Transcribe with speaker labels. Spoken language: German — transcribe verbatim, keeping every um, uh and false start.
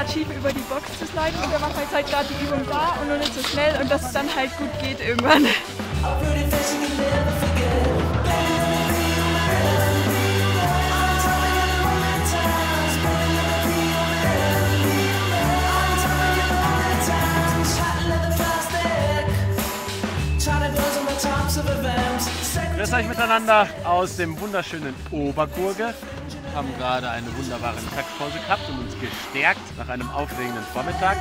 Speaker 1: schief über die Box zu sliden und wir machen jetzt halt gerade die Übung da und nur nicht so schnell und dass es dann halt gut geht irgendwann.
Speaker 2: Grüß euch miteinander aus dem wunderschönen Obergurge. Wir haben gerade eine wunderbare Mittagspause gehabt und uns gestärkt nach einem aufregenden Vormittag.